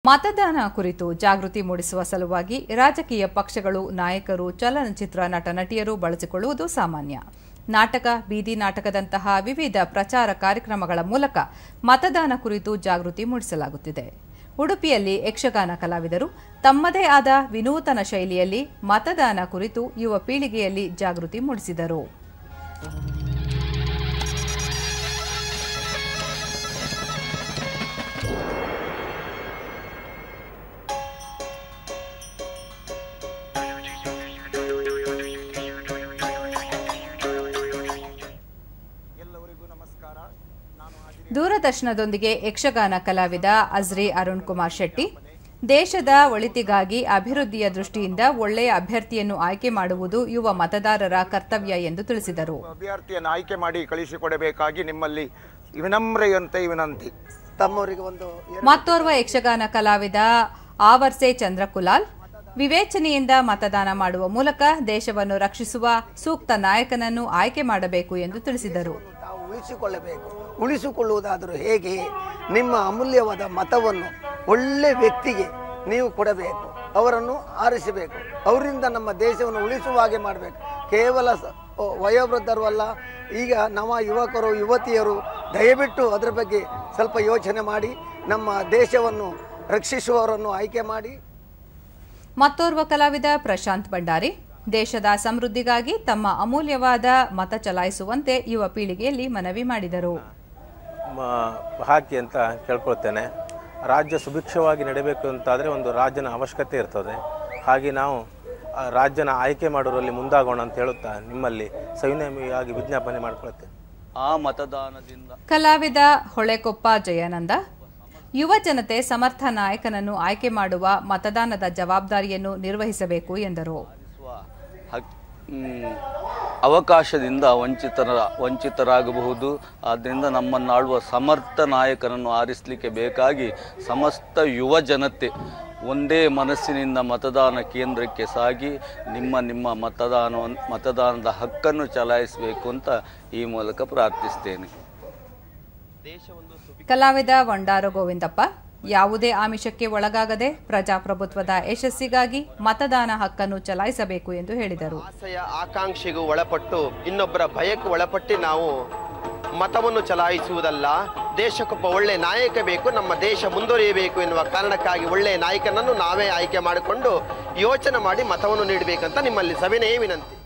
ಮತದಾನ ಕುರಿತು ಜಾಗೃತಿ ಮೂಡಿಸುವ ಸಲುವಾಗಿ ರಾಜಕೀಯ ಪಕ್ಷಗಳು, ನಾಯಕರು, ಚಲನಚಿತ್ರ ನಟ ನಟಿಯರು ಬಳಸಿಕೊಳ್ಳುವುದು ಸಾಮಾನ್ಯ. ನಾಟಕ, ಬೀದಿ ನಾಟಕದಂತಹ ವಿವಿಧ ಪ್ರಚಾರ ಕಾರ್ಯಕ್ರಮಗಳ ಮೂಲಕ ಮತದಾನ ಕುರಿತು ಜಾಗೃತಿ ಮೂಡಿಸಲಾಗುತ್ತಿದೆ. ಉಡುಪಿಯಲ್ಲಿ ಯಕ್ಷಗಾನ ಕಲಾವಿದರು ತಮ್ಮದೇ ಆದ ವಿನೂತನ ಶೈಲಿಯಲ್ಲಿ ಮತದಾನ ಕುರಿತು ಯುವ ಪೀಳಿಗೆಯಲ್ಲಿ ಜಾಗೃತಿ ಮೂಡಿಸಿದರು. ದೂರದರ್ಶನದೊಂದಿಗೆ ಯಕ್ಷಗಾನ ಕಲಾವಿದ ಅಜ್ರಿ ಅರುಣ್ ಕುಮಾರ್ ಶೆಟ್ಟಿ, ದೇಶದ ಒಳಿತಿಗಾಗಿ ಅಭಿವೃದ್ಧಿಯ ದೃಷ್ಟಿಯಿಂದ ಒಳ್ಳೆಯ ಅಭ್ಯರ್ಥಿಯನ್ನು ಆಯ್ಕೆ ಮಾಡುವುದು ಯುವ ಮತದಾರರ ಕರ್ತವ್ಯ ಎಂದು ತಿಳಿಸಿದರು. ಅಭ್ಯರ್ಥಿಯನ್ನು ಆಯ್ಕೆ ಮಾಡಿ ಕಳಿಸಿಕೊಡಬೇಕಾಗಿ ನಿಮ್ಮಲ್ಲಿ ವಿನಮ್ರತೆಯಂತೆ ವಿನಂತಿ. ಮತ್ತೋರ್ವ ಯಕ್ಷಗಾನ ಕಲಾವಿದ ಆವರ್ಸೆ ಚಂದ್ರಕುಲಾಲ್, ವಿವೇಚನೆಯಿಂದ ಮತದಾನ ಮಾಡುವ ಮೂಲಕ ದೇಶವನ್ನು ರಕ್ಷಿಸುವ ಸೂಕ್ತ ನಾಯಕನನ್ನು ಆಯ್ಕೆ ಮಾಡಬೇಕು ಎಂದು ತಿಳಿಸಿದರು. ಉಳಿಸಿಕೊಳ್ಳುವುದಾದರೂ ಹೇಗೆ? ನಿಮ್ಮ ಅಮೂಲ್ಯವಾದ ಮತವನ್ನು ಒಳ್ಳೆ ವ್ಯಕ್ತಿಗೆ ನೀವು ಕೊಡಬೇಕು, ಅವರನ್ನು ಆರಿಸಬೇಕು, ಅವರಿಂದ ನಮ್ಮ ದೇಶವನ್ನು ಉಳಿಸುವ ಹಾಗೆ ಮಾಡಬೇಕು. ಕೇವಲ ವಯೋವೃದ್ಧರು ಅಲ್ಲ, ಈಗ ನವ ಯುವಕರು ಯುವತಿಯರು ದಯವಿಟ್ಟು ಅದರ ಬಗ್ಗೆ ಸ್ವಲ್ಪ ಯೋಚನೆ ಮಾಡಿ ನಮ್ಮ ದೇಶವನ್ನು ರಕ್ಷಿಸುವವರನ್ನು ಆಯ್ಕೆ ಮಾಡಿ. ಮತ್ತೋರ್ವ ಕಲಾವಿದ ಪ್ರಶಾಂತ್ ಭಂಡಾರಿ, ದೇಶದ ಸಮೃದ್ಧಿಗಾಗಿ ತಮ್ಮ ಅಮೂಲ್ಯವಾದ ಮತ ಚಲಾಯಿಸುವಂತೆ ಯುವ ಪೀಳಿಗೆಯಲ್ಲಿ ಮನವಿ ಮಾಡಿದರು. ಹಾಕಿ ಅಂತ ಕೇಳ್ಕೊಳ್ತೇನೆ. ರಾಜ್ಯ ಸುಭಿಕ್ಷವಾಗಿ ನಡೆಯಬೇಕು ಅಂತಾದರೆ ಒಂದು ರಾಜ್ಯನ ಅವಶ್ಯಕತೆ ಇರ್ತದೆ. ಹಾಗೆ ನಾವು ರಾಜ್ಯನ ಆಯ್ಕೆ ಮಾಡೋರಲ್ಲಿ ಮುಂದಾಗೋಣ ಅಂತ ಹೇಳುತ್ತಾ ನಿಮ್ಮಲ್ಲಿ ಸವಿನಯವಾಗಿ ವಿಜ್ಞಾಪನೆ ಮಾಡಿಕೊಳ್ತೇನೆ. ಆ ಮತದಾನದಿಂದ ಕಲಾವಿದ ಹೊಳೆಕೊಪ್ಪ ಜಯಾನಂದ, ಯುವ ಜನತೆ ಸಮರ್ಥ ನಾಯಕನನ್ನು ಆಯ್ಕೆ ಮಾಡುವ ಮತದಾನದ ಜವಾಬ್ದಾರಿಯನ್ನು ನಿರ್ವಹಿಸಬೇಕು ಎಂದರು. ಅವಕಾಶದಿಂದ ವಂಚಿತರಾಗಬಹುದು. ಆದ್ದರಿಂದ ನಮ್ಮನ್ನಾಳುವ ಸಮರ್ಥ ನಾಯಕನನ್ನು ಆರಿಸಲಿಕ್ಕೆ ಬೇಕಾಗಿ ಸಮಸ್ತ ಯುವ ಜನತೆ ಒಂದೇ ಮನಸ್ಸಿನಿಂದ ಮತದಾನ ಕೇಂದ್ರಕ್ಕೆ ಸಾಗಿ ನಿಮ್ಮ ಮತದಾನದ ಹಕ್ಕನ್ನು ಚಲಾಯಿಸಬೇಕು ಅಂತ ಈ ಮೂಲಕ ಪ್ರಾರ್ಥಿಸ್ತೇನೆ. ಕಲಾವಿದ ವಂಡಾರು ಗೋವಿಂದಪ್ಪ, ಯಾವುದೇ ಆಮಿಷಕ್ಕೆ ಒಳಗಾಗದೆ ಪ್ರಜಾಪ್ರಭುತ್ವದ ಯಶಸ್ಸಿಗಾಗಿ ಮತದಾನ ಹಕ್ಕನ್ನು ಚಲಾಯಿಸಬೇಕು ಎಂದು ಹೇಳಿದರು. ಆಸೆಯ ಆಕಾಂಕ್ಷೆಗೂ ಒಳಪಟ್ಟು ಇನ್ನೊಬ್ಬರ ಭಯಕ್ಕೆ ಒಳಪಟ್ಟು ನಾವು ಮತವನ್ನು ಚಲಾಯಿಸುವುದಲ್ಲ. ದೇಶಕ್ಕೊಬ್ಬ ಒಳ್ಳೆ ನಾಯಕ ಬೇಕು, ನಮ್ಮ ದೇಶ ಮುಂದುವರಿಯಬೇಕು ಎನ್ನುವ ಕಾರಣಕ್ಕಾಗಿ ಒಳ್ಳೆಯ ನಾಯಕನನ್ನು ನಾವೇ ಆಯ್ಕೆ ಮಾಡಿಕೊಂಡು ಯೋಚನೆ ಮಾಡಿ ಮತವನ್ನು ನೀಡಬೇಕಂತ ನಿಮ್ಮಲ್ಲಿ ಸವಿನಯ ವಿನಂತಿ.